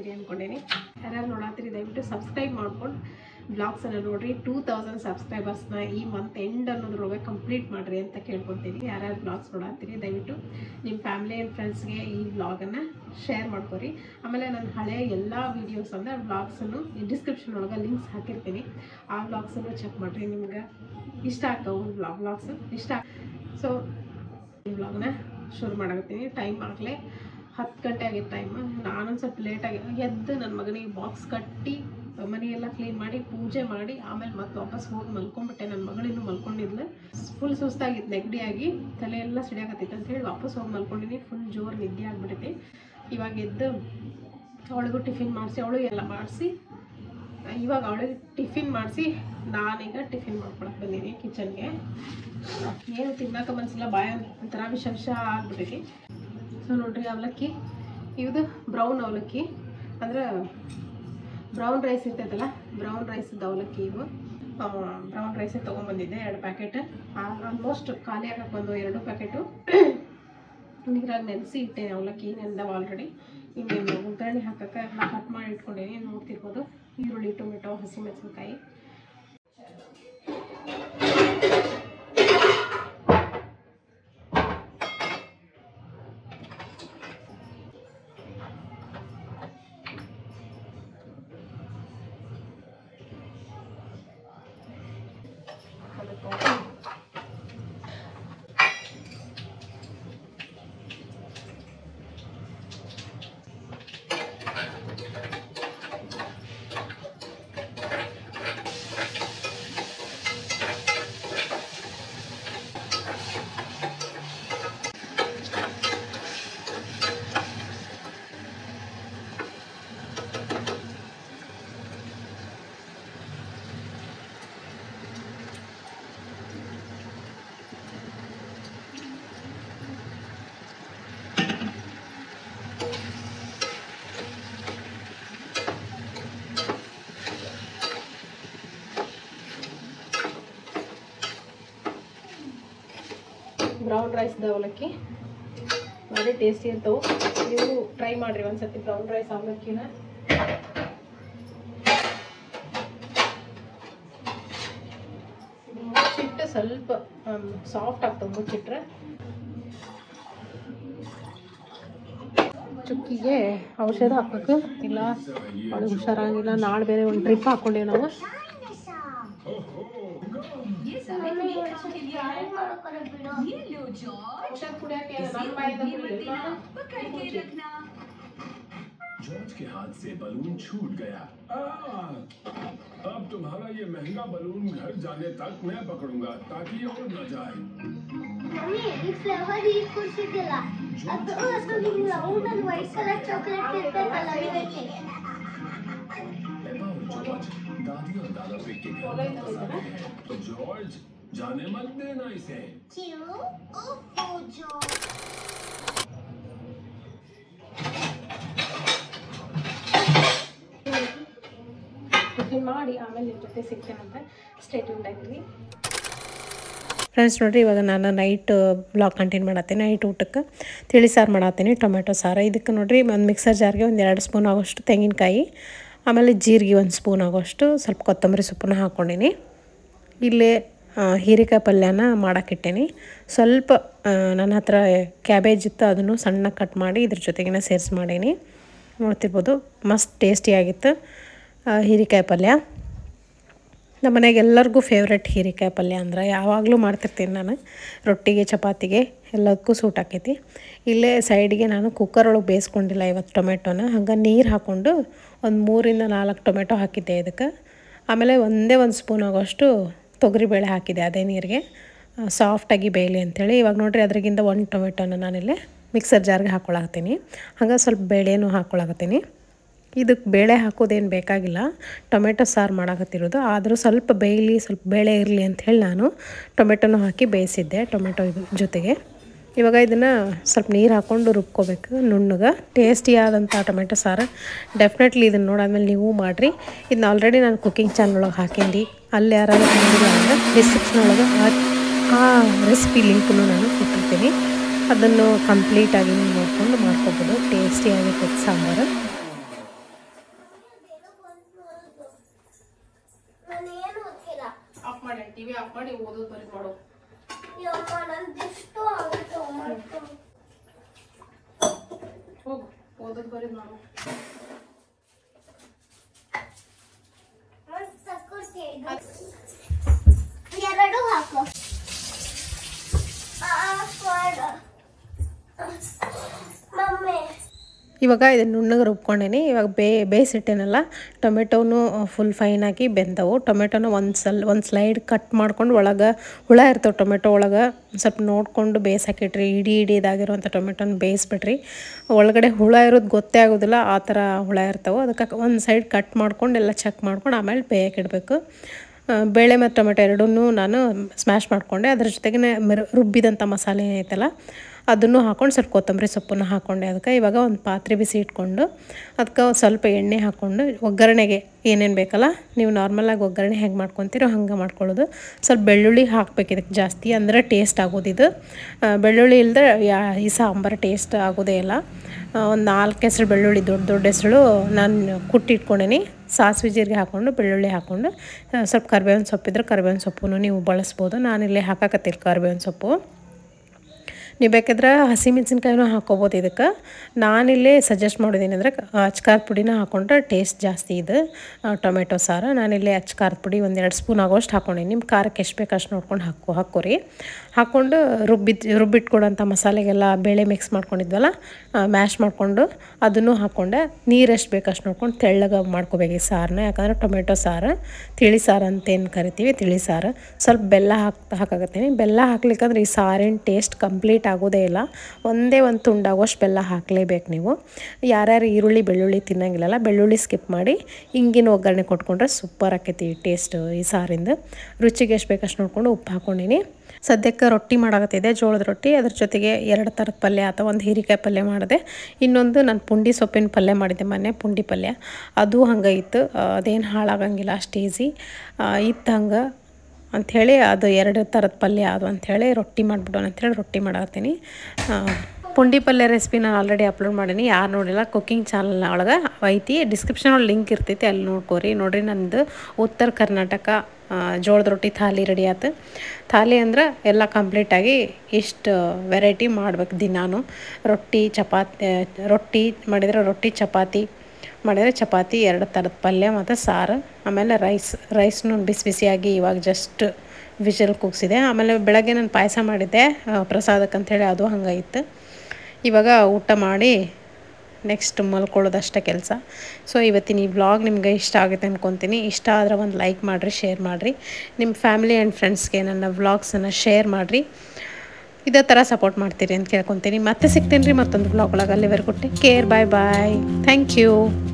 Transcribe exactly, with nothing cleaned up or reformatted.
ನೋಡತ್ತೀರಿ ಅಂದ್ಕೊಂಡೇನಿ. ಯಾರ್ಯಾರು ನೋಡತ್ತೀರಿ ದಯವಿಟ್ಟು ಸಬ್ಸ್ಕ್ರೈಬ್ ಮಾಡ್ಕೊಂಡು ಬ್ಲಾಗ್ಸನ್ನು ನೋಡಿರಿ. ಟೂ ತೌಸಂಡ್ ಸಬ್ಸ್ಕ್ರೈಬರ್ಸ್ನ ಈ ಮಂತ್ ಎಂಡ್ ಅನ್ನೋದ್ರೊಳಗೆ ಕಂಪ್ಲೀಟ್ ಮಾಡಿರಿ ಅಂತ ಕೇಳ್ಕೊತೀನಿ. ಯಾರ್ಯಾರು ಬ್ಲಾಗ್ಸ್ ನೋಡತ್ತೀರಿ ದಯವಿಟ್ಟು ನಿಮ್ಮ ಫ್ಯಾಮಿಲಿ ಆ್ಯಂಡ್ ಫ್ರೆಂಡ್ಸ್ಗೆ ಈ ಬ್ಲಾಗನ್ನು ಶೇರ್ ಮಾಡ್ಕೊರಿ. ಆಮೇಲೆ ನನ್ನ ಹಳೆಯ ಎಲ್ಲ ವೀಡಿಯೋಸ್ ಅಂದರೆ ಬ್ಲಾಗ್ಸನ್ನು ಡಿಸ್ಕ್ರಿಪ್ಷನ್ ಒಳಗೆ ಲಿಂಕ್ಸ್ ಹಾಕಿರ್ತೀನಿ. ಆ ಬ್ಲಾಗ್ಸನ್ನು ಚೆಕ್ ಮಾಡಿರಿ. ನಿಮ್ಗೆ ಇಷ್ಟ ಆಗ್ತಾವೆ ಬ್ಲಾಗ್ ಬ್ಲಾಗ್ಸು ಇಷ್ಟ. ಸೊ ಈ ಬ್ಲಾಗ್ನ ಶುರು ಮಾಡಾಕತ್ತೀನಿ. ಟೈಮ್ ಆಗಲೇ ಹತ್ತು ಗಂಟೆ ಆಗಿತ್ತು ಟೈಮ್. ನಾನೊಂದು ಸ್ವಲ್ಪ ಲೇಟಾಗಿ ಎದ್ದು ನನ್ನ ಮಗನಿಗೆ ಬಾಕ್ಸ್ ಕಟ್ಟಿ ಮನೆಯೆಲ್ಲ ಕ್ಲೀನ್ ಮಾಡಿ ಪೂಜೆ ಮಾಡಿ ಆಮೇಲೆ ಮತ್ತೆ ವಾಪಸ್ ಹೋಗಿ ಮಲ್ಕೊಂಡ್ಬಿಟ್ಟೆ. ನನ್ನ ಮಗಳಿನ್ನೂ ಮಲ್ಕೊಂಡಿದ್ಲು. ಫುಲ್ ಸುಸ್ತಾಗಿತ್ತು, ನೆಗಡಿಯಾಗಿ ತಲೆ ಎಲ್ಲ ಸಿಡಿಯಾಕತ್ತಿತ್ತು ಅಂತ ಹೇಳಿ ವಾಪಸ್ ಹೋಗಿ ಮಲ್ಕೊಂಡಿನಿ. ಫುಲ್ ಜೋರು ನಿದ್ದೆ ಆಗಿಬಿಟ್ಟೈತಿ. ಇವಾಗ ಎದ್ದು ಅವಳಿಗೂ ಟಿಫಿನ್ ಮಾಡಿಸಿ ಅವಳು ಎಲ್ಲ ಮಾಡಿಸಿ ಇವಾಗ ಅವಳಿಗೆ ಟಿಫಿನ್ ಮಾಡಿಸಿ ನಾನೀಗ ಟಿಫಿನ್ ಮಾಡ್ಕೊಳಕ್ಕೆ ಬಂದೀನಿ ಕಿಚನ್ಗೆ. ಏನು ತಿನ್ನೋಕೆ ಮನಸ್ಸಿಲ್ಲ, ಬಾಯ ಒಂಥರ ವಿಷ ವಿಷ ಆಗ್ಬಿಟ್ಟೈತಿ. ಸೊ ನೋಡ್ರಿ ಅವಲಕ್ಕಿ, ಇದು ಬ್ರೌನ್ ಅವಲಕ್ಕಿ ಅಂದ್ರೆ ಬ್ರೌನ್ ರೈಸ್ ಇರ್ತೈತಲ್ಲ, ಬ್ರೌನ್ ರೈಸದ್ದು ಅವಲಕ್ಕಿ ಇವು. ಬ್ರೌನ್ ರೈಸೇ ತೊಗೊಂಬಂದಿದ್ದೆ ಎರಡು ಪ್ಯಾಕೆಟ್. ಆಲ್ಮೋಸ್ಟ್ ಖಾಲಿ ಆಗಕ್ಕೆ ಬಂದು ಎರಡು ಪ್ಯಾಕೆಟು ನೀರಾಗಿ ನೆನೆಸಿ ಇಟ್ಟೆ. ಅವಲಕ್ಕಿ ನೆನೆದವ ಆಲ್ರೆಡಿ. ಇನ್ನೇನು ಒಗ್ಗರಣೆ ಹಾಕಕ್ಕೆ ಎಲ್ಲ ಕಟ್ ಮಾಡಿ ಇಟ್ಕೊಂಡೇನಿ. ನೋಡ್ತಿರ್ಬೋದು ಈರುಳ್ಳಿ, ಟೊಮೆಟೊ, ಹಸಿಮೆಣಸಿನ್ಕಾಯಿ. ಬ್ರೌನ್ ರೈಸ್ದ ಅವಲಕ್ಕಿ ಭಾರಿ ಟೇಸ್ಟಿ ಇರ್ತವೆ. ನೀವು ಟ್ರೈ ಮಾಡಿರಿ ಒಂದ್ಸತಿ ಬ್ರೌನ್ ರೈಸ್ ಅವಲಕ್ಕಿನ. ಮುಚ್ಚಿಟ್ಟು ಸ್ವಲ್ಪ ಸಾಫ್ಟ್ ಆಗ್ತವೆ ಮುಚ್ಚಿಟ್ರೆ. ಚುಕ್ಕಿಗೆ ಔಷಧ ಹಾಕ್ಬೇಕು, ಇಲ್ಲ ಅವಳಿಗೆ ಹುಷಾರಾಗಿಲ್ಲ. ನಾಳೆ ಬೇರೆ ಒಂದು ಟ್ರಿಪ್ ಹಾಕ್ಕೊಂಡೇವೆ ನಾವು. जॉर्ज के हाथ से बलून छूट गया। अब तुम्हारा ये महंगा बलून घर जाने तक मैं पकड़ूंगा ताकि और न जाए। मम्मी ये फ्लेवर ही कुछ दिला। अब तो उसको भी लाऊं ना व्हाइट कलर चॉकलेट के पे कलर देते। एबा और जॉर्ज दादी और दादा पे के तो जॉर्ज जाने मत देना इसे। क्यों? ओह जॉर्ज ಟಿಫಿನ್ ಮಾಡಿ ಆಮೇಲೆ ನಿಮ್ಮ ಜೊತೆ ಸಿಗ್ತೇನಂತ ಸ್ಟೇ ಟ್ಯೂನ್ಡ್ ಆಗಿರಿ. ಫ್ರೆಂಡ್ಸ್ ನೋಡಿರಿ, ಇವಾಗ ನಾನು ನೈಟ್ ಬ್ಲಾಗ್ ಕಂಟಿನ್ಯೂ ಮಾಡತ್ತೀನಿ. ನೈಟ್ ಊಟಕ್ಕೆ ತಿಳಿ ಸಾರು ಮಾಡತ್ತೀನಿ, ಟೊಮೆಟೊ ಸಾರು. ಇದಕ್ಕೆ ನೋಡಿರಿ ಒಂದು ಮಿಕ್ಸರ್ ಜಾರ್ಗೆ ಒಂದು ಎರಡು ಸ್ಪೂನ್ ಆಗೋಷ್ಟು ತೆಂಗಿನಕಾಯಿ, ಆಮೇಲೆ ಜೀರಿಗೆ ಒಂದು ಸ್ಪೂನ್ ಆಗೋಷ್ಟು ಸ್ವಲ್ಪ ಕೊತ್ತಂಬರಿ ಸೊಪ್ಪನ್ನ ಹಾಕ್ಕೊಂಡೀನಿ. ಇಲ್ಲೇ ಹೀರೆಕಾಯಿ ಪಲ್ಯನ ಮಾಡೋಕ್ಕಿಟ್ಟೇನಿ. ಸ್ವಲ್ಪ ನನ್ನ ಹತ್ರ ಕ್ಯಾಬೇಜ್ ಇತ್ತು, ಅದನ್ನು ಸಣ್ಣ ಕಟ್ ಮಾಡಿ ಇದ್ರ ಜೊತೆಗಿನ ಸೇರಿಸಿ ಮಾಡೀನಿ. ನೋಡ್ತಿರ್ಬೋದು ಮಸ್ತ್ ಟೇಸ್ಟಿಯಾಗಿತ್ತು ಹೀರೆಕಾಯಿ ಪಲ್ಯ. ನಮ್ಮ ಮನೆಗೆ ಎಲ್ಲರಿಗೂ ಫೇವ್ರೆಟ್ ಹೀರೆಕಾಯಿ ಪಲ್ಯ ಅಂದ್ರೆ, ಯಾವಾಗಲೂ ಮಾಡ್ತಿರ್ತೀನಿ ನಾನು. ರೊಟ್ಟಿಗೆ ಚಪಾತಿಗೆ ಎಲ್ಲದಕ್ಕೂ ಸೂಟ್ ಆಕೈತಿ. ಇಲ್ಲೇ ಸೈಡಿಗೆ ನಾನು ಕುಕ್ಕರ್ ಒಳಗೆ ಬೇಯಿಸ್ಕೊಂಡಿಲ್ಲ ಇವತ್ತು ಟೊಮೆಟೊನ. ಹಂಗೆ ನೀರು ಹಾಕ್ಕೊಂಡು ಒಂದು ಮೂರಿಂದ ನಾಲ್ಕು ಟೊಮೆಟೊ ಹಾಕಿದ್ದೆ ಇದಕ್ಕೆ. ಆಮೇಲೆ ಒಂದೇ ಒಂದು ಸ್ಪೂನ್ ಆಗೋಷ್ಟು ತೊಗರಿಬೇಳೆ ಹಾಕಿದೆ ಅದೇ ನೀರಿಗೆ, ಸಾಫ್ಟಾಗಿ ಬೇಯಲಿ ಅಂಥೇಳಿ. ಇವಾಗ ನೋಡಿರಿ ಅದ್ರಾಗಿಂದ ಒಂದು ಟೊಮೆಟೊನ ನಾನಿಲ್ಲೇ ಮಿಕ್ಸರ್ ಜಾರ್ಗೆ ಹಾಕ್ಕೊಳಕತ್ತೀನಿ. ಹಂಗೆ ಸ್ವಲ್ಪ ಬೇಳೆನೂ ಹಾಕ್ಕೊಳಕತ್ತೀನಿ. ಇದಕ್ಕೆ ಬೇಳೆ ಹಾಕೋದೇನು ಬೇಕಾಗಿಲ್ಲ, ಟೊಮೆಟೊ ಸಾರು ಮಾಡಾಕತ್ತಿರೋದು. ಆದರೂ ಸ್ವಲ್ಪ ಬೇಯಲಿ, ಸ್ವಲ್ಪ ಬೇಳೆ ಇರಲಿ ಅಂಥೇಳಿ ನಾನು ಟೊಮೆಟೊನೂ ಹಾಕಿ ಬೇಯಿಸಿದ್ದೆ ಟೊಮೆಟೊ ಇದು ಜೊತೆಗೆ. ಇವಾಗ ಇದನ್ನು ಸ್ವಲ್ಪ ನೀರು ಹಾಕ್ಕೊಂಡು ರುಬ್ಕೋಬೇಕು ನುಣ್ಣಗೆ. ಟೇಸ್ಟಿಯಾದಂಥ ಟೊಮೆಟೊ ಸಾರು. ಡೆಫಿನೆಟ್ಲಿ ಇದನ್ನು ನೋಡಾದ್ಮೇಲೆ ನೀವು ಮಾಡಿರಿ. ಇದನ್ನ ಆಲ್ರೆಡಿ ನಾನು ಕುಕ್ಕಿಂಗ್ ಚಾನಲ್ ಒಳಗೆ ಹಾಕೀನಿ. ಅಲ್ಲಿ ಯಾರಾದ್ರೂ ನೋಡಿಲ್ಲ ಅಂದರೆ ಡಿಸ್ಕ್ರಿಪ್ಷನ್ ಒಳಗೆ ಆ ರೆಸಿಪಿ ಲಿಂಕನ್ನು ನಾನು ಕೊಟ್ಟಿರ್ತೀನಿ. ಅದನ್ನು ಕಂಪ್ಲೀಟಾಗಿ ನೀವು ನೋಡಿಕೊಂಡು ಮಾಡ್ಕೊಬೋದು. ಟೇಸ್ಟಿಯಾಗಿರ್ತದೆ ಸಾಂಬಾರು. ಟಿವಿ ಆಫ್ ಮಾಡಿ ಓದೋದು ಬರೀ ಮಾಡು. ಯಮ್ಮ ನಂದಿಷ್ಟು ಆಗುತ್ತೆ ಮಾಡ್ಕೊ. ಹೋಗು ಓದೋದು ಬರೀ ಮಾಡು. ಎರಡು ಹಾಕು. ಮಮ್ಮಿ ಇವಾಗ ಇದನ್ನು ನುಣ್ಣಗೆ ರುಬ್ಕೊಂಡೇನಿ. ಇವಾಗ ಬೇ ಬೇಯಿಸಿಟ್ಟೇನಲ್ಲ ಟೊಮೆಟೋನು ಫುಲ್ ಫೈನ್ ಆಗಿ ಬೆಂದವು. ಟೊಮೆಟೊನ ಒಂದು ಸಲ್ ಒಂದು ಸ್ಲೈಡ್ ಕಟ್ ಮಾಡ್ಕೊಂಡು ಒಳಗೆ ಹುಳ ಇರ್ತವೆ ಟೊಮೆಟೊ ಒಳಗೆ ಸ್ವಲ್ಪ ನೋಡಿಕೊಂಡು ಬೇಯಿಸಾಕಿಟ್ರಿ. ಇಡೀ ಇಡೀದಾಗಿರುವಂಥ ಟೊಮೆಟೊನ ಬೇಯಿಸ್ಬಿಟ್ರಿ. ಒಳಗಡೆ ಹುಳ ಇರೋದು ಗೊತ್ತೇ ಆಗೋದಿಲ್ಲ, ಆ ಥರ ಹುಳ ಇರ್ತವೆ. ಅದಕ್ಕೆ ಒಂದು ಸೈಡ್ ಕಟ್ ಮಾಡ್ಕೊಂಡು ಎಲ್ಲ ಚೆಕ್ ಮಾಡ್ಕೊಂಡು ಆಮೇಲೆ ಬೇಯಕ್ಕಿಡಬೇಕು. ಬೇಳೆ ಮತ್ತು ಟೊಮೆಟೊ ಎರಡೂ ನಾನು ಸ್ಮ್ಯಾಶ್ ಮಾಡಿಕೊಂಡೆ. ಅದ್ರ ಜೊತೆಗೆ ರುಬ್ಬಿದಂಥ ಮಸಾಲೆ ಏನೈತಲ್ಲ ಅದನ್ನು ಹಾಕ್ಕೊಂಡು ಸ್ವಲ್ಪ ಕೊತ್ತಂಬರಿ ಸೊಪ್ಪನ್ನು ಹಾಕ್ಕೊಂಡೆ. ಅದಕ್ಕೆ ಇವಾಗ ಒಂದು ಪಾತ್ರೆ ಬಿಸಿ ಇಟ್ಕೊಂಡು ಅದಕ್ಕೆ ಸ್ವಲ್ಪ ಎಣ್ಣೆ ಹಾಕ್ಕೊಂಡು ಒಗ್ಗರಣೆಗೆ ಏನೇನು ಬೇಕಲ್ಲ, ನೀವು ನಾರ್ಮಲಾಗಿ ಒಗ್ಗರಣೆ ಹೆಂಗೆ ಮಾಡ್ಕೊತೀರೋ ಹಂಗೆ ಮಾಡ್ಕೊಳ್ಳೋದು. ಸ್ವಲ್ಪ ಬೆಳ್ಳುಳ್ಳಿ ಹಾಕ್ಬೇಕು ಇದಕ್ಕೆ ಜಾಸ್ತಿ, ಅಂದರೆ ಟೇಸ್ಟ್ ಆಗೋದಿದು. ಬೆಳ್ಳುಳ್ಳಿ ಇಲ್ಲದೆ ಯಾ ಈ ಸಾಂಬಾರು ಟೇಸ್ಟ್ ಆಗೋದೇ ಇಲ್ಲ. ಒಂದು ನಾಲ್ಕು ಹೆಸರು ಬೆಳ್ಳುಳ್ಳಿ ದೊಡ್ಡ ದೊಡ್ಡ ಹೆಸರು ನಾನು ಕುಟ್ಟಿಟ್ಕೊಂಡೇನಿ. ಸಾಸಿವೆ ಜೀರಿಗೆ ಹಾಕ್ಕೊಂಡು ಬೆಳ್ಳುಳ್ಳಿ ಹಾಕ್ಕೊಂಡು ಸ್ವಲ್ಪ ಕರಿಬೇವಿನ ಸೊಪ್ಪಿದ್ರೆ ಕರಿಬೇವಿನ ಸೊಪ್ಪು ನೀವು ಬಳಸ್ಬೋದು. ನಾನಿಲ್ಲಿ ಹಾಕಕತ್ತಿಲ್ಲ ಕರಿಬೇವಿನ ಸೊಪ್ಪು. ನೀವು ಬೇಕಾದ್ರೆ ಹಸಿಮೆಣ್ಸಿನ್ಕಾಯಿನೂ ಹಾಕ್ಕೋಬೋದು ಇದಕ್ಕೆ. ನಾನಿಲ್ಲಿ ಸಜೆಸ್ಟ್ ಮಾಡೋದೇನೆಂದರೆ ಅಂದರೆ ಅಚ್ಕಾರದ ಪುಡಿನ ಹಾಕ್ಕೊಂಡ್ರೆ ಟೇಸ್ಟ್ ಜಾಸ್ತಿ ಇದು ಟೊಮೆಟೊ ಸಾರು. ನಾನಿಲ್ಲಿ ಅಚ್ಕಾರದ ಪುಡಿ ಒಂದೆರಡು ಸ್ಪೂನ್ ಆಗೋಷ್ಟು ಹಾಕ್ಕೊಂಡಿ. ನಿಮ್ಮ ಖಾರಕ್ಕೆ ಎಷ್ಟು ಬೇಕು ಅಷ್ಟು ನೋಡ್ಕೊಂಡು ಹಾಕೋ ಹಾಕೋರಿ. ಹಾಕ್ಕೊಂಡು ರುಬ್ಬಿದ್ದು ರುಬ್ಬಿಟ್ಕೊಡೋಂಥ ಮಸಾಲೆಗೆಲ್ಲ ಬೇಳೆ ಮಿಕ್ಸ್ ಮಾಡ್ಕೊಂಡಿದ್ವಲ್ಲ ಮ್ಯಾಶ್ ಮಾಡಿಕೊಂಡು ಅದನ್ನು ಹಾಕ್ಕೊಂಡೆ. ನೀರು ಎಷ್ಟು ಬೇಕು ಅಷ್ಟು ನೋಡ್ಕೊಂಡು ತೆಳ್ಳಗೆ ಮಾಡ್ಕೋಬೇಕು ಈ ಸಾರನ್ನ. ಯಾಕಂದರೆ ಟೊಮೆಟೊ ಸಾರು ತಿಳಿ ಸಾರು ಅಂತೇನು ಕರಿತೀವಿ, ತಿಳಿ ಸಾರು. ಸ್ವಲ್ಪ ಬೆಲ್ಲ ಹಾಕಿ ಹಾಕಾಕತ್ತೀನಿ. ಬೆಲ್ಲ ಹಾಕ್ಲಿಕ್ಕಂದ್ರೆ ಈ ಸಾರಿನ ಟೇಸ್ಟ್ ಕಂಪ್ಲೀಟ್ ಆಗೋದೇ ಇಲ್ಲ. ಒಂದೇ ಒಂದು ತುಂಡಾಗೋಷ್ಟು ಬೆಲ್ಲ ಹಾಕಲೇಬೇಕು ನೀವು. ಯಾರ್ಯಾರು ಈರುಳ್ಳಿ ಬೆಳ್ಳುಳ್ಳಿ ತಿನ್ನಂಗಿಲ್ಲಲ್ಲ, ಬೆಳ್ಳುಳ್ಳಿ ಸ್ಕಿಪ್ ಮಾಡಿ ಹಿಂಗಿನ ಒಗ್ಗರಣೆ ಕೊಟ್ಕೊಂಡ್ರೆ ಸೂಪರ್ ಆಕೈತಿ ಟೇಸ್ಟ್ ಈ ಸಾರಿಂದ. ರುಚಿಗೆ ಎಷ್ಟು ಬೇಕಷ್ಟು ನೋಡ್ಕೊಂಡು ಉಪ್ಪು ಹಾಕ್ಕೊಂಡಿನಿ. ಸದ್ಯಕ್ಕೆ ರೊಟ್ಟಿ ಮಾಡಾಕತ್ತಿದೆ, ಜೋಳದ ರೊಟ್ಟಿ. ಅದ್ರ ಜೊತೆಗೆ ಎರಡು ಥರದ ಪಲ್ಯ ಅಥವಾ ಒಂದು ಹೀರೆಕಾಯಿ ಪಲ್ಯ ಮಾಡಿದೆ. ಇನ್ನೊಂದು ನಾನು ಪುಂಡಿ ಸೊಪ್ಪಿನ ಪಲ್ಯ ಮಾಡಿದ್ದೆ ಮೊನ್ನೆ, ಪುಂಡಿ ಪಲ್ಯ. ಅದು ಹಂಗೆ ಇತ್ತು, ಅದೇನು ಹಾಳಾಗಂಗಿಲ್ಲ, ಅಷ್ಟು ಈಸಿ ಇತ್ತು ಹಂಗೆ ಅಂಥೇಳಿ ಅದು ಎರಡು ಥರದ ಪಲ್ಯ ಅದು ಅಂಥೇಳಿ ರೊಟ್ಟಿ ಮಾಡಿಬಿಡೋಣ ಅಂಥೇಳಿ ರೊಟ್ಟಿ ಮಾಡಾಕತ್ತೀನಿ. ಪುಂಡಿ ಪಲ್ಯ ರೆಸಿಪಿ ನಾನು ಆಲ್ರೆಡಿ ಅಪ್ಲೋಡ್ ಮಾಡೀನಿ. ಯಾರು ನೋಡಿಲ್ಲ ಕುಕ್ಕಿಂಗ್ ಚಾನಲ್ ಒಳಗೆ ಐತಿ, ಡಿಸ್ಕ್ರಿಪ್ಷನ್ ಒಳಗೆ ಲಿಂಕ್ ಇರ್ತೈತಿ, ಅಲ್ಲಿ ನೋಡ್ಕೋರಿ. ನೋಡಿರಿ ನಂದು ಉತ್ತರ ಕರ್ನಾಟಕ ಜೋಳದ ರೊಟ್ಟಿ ಥಾಲಿ ರೆಡಿ ಆಯ್ತು. ಥಾಲಿ ಅಂದ್ರೆ ಎಲ್ಲ ಕಂಪ್ಲೀಟಾಗಿ ಇಷ್ಟು ವೆರೈಟಿ ಮಾಡ್ಬೇಕು ದಿನಾನು. ರೊಟ್ಟಿ ಚಪಾತಿ, ರೊಟ್ಟಿ ಮಾಡಿದರೆ ರೊಟ್ಟಿ, ಚಪಾತಿ ಮಾಡಿದರೆ ಚಪಾತಿ, ಎರಡು ಥರದ ಪಲ್ಯ ಮತ್ತು ಸಾರು, ಆಮೇಲೆ ರೈಸ್. ರೈಸ್ನು ಬಿಸಿ ಬಿಸಿಯಾಗಿ ಇವಾಗ ಜಸ್ಟ್ ವಿಷಲ್ ಕೂಗಿಸಿದೆ. ಆಮೇಲೆ ಬೆಳಗ್ಗೆ ನಾನು ಪಾಯಸ ಮಾಡಿದ್ದೆ ಪ್ರಸಾದಕ್ಕೆ ಅಂಥೇಳಿ, ಅದು ಹಂಗೆ ಇತ್ತು. ಇವಾಗ ಊಟ ಮಾಡಿ ನೆಕ್ಸ್ಟ್ ಮಲ್ಕೊಳ್ಳೋದಷ್ಟೇ ಕೆಲಸ. ಸೊ ಇವತ್ತಿನ ಈ ವ್ಲಾಗ್ ನಿಮ್ಗೆ ಇಷ್ಟ ಆಗುತ್ತೆ ಅಂದ್ಕೊತೀನಿ. ಇಷ್ಟ ಆದರೆ ಒಂದು ಲೈಕ್ ಮಾಡಿರಿ, ಶೇರ್ ಮಾಡಿರಿ. ನಿಮ್ಮ ಫ್ಯಾಮಿಲಿ ಆ್ಯಂಡ್ ಫ್ರೆಂಡ್ಸ್ಗೆ ನನ್ನ ವ್ಲಾಗ್ಸನ್ನು ಶೇರ್ ಮಾಡಿರಿ. ಇದೇ ಥರ ಸಪೋರ್ಟ್ ಮಾಡ್ತೀರಿ ಅಂತ ಕೇಳ್ಕೊತೀನಿ. ಮತ್ತೆ ಸಿಗ್ತೀನಿ ರೀ ಮತ್ತೊಂದು ವ್ಲಾಗ್ ಒಳಗೆ. ಅಲ್ಲಿವರೆಗೂ take care, bye bye, thank you.